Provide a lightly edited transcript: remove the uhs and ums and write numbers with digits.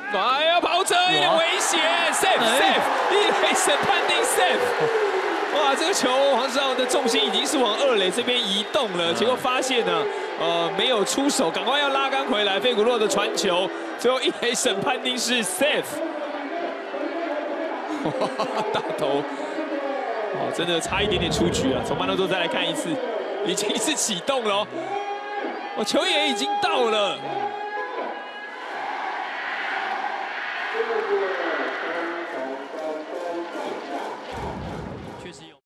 哎呀，跑者有点危险 ，safe， 一垒审判定 safe。哇，这个球黄世豪的重心已经是往二垒这边移动了，结果发现呢，没有出手，赶快要拉杆回来，费古洛的传球，最后一垒审判定是 safe。哇，大头，哦，真的差一点点出局啊！从慢动作再来看一次，已经是启动了哦，球也已经到了。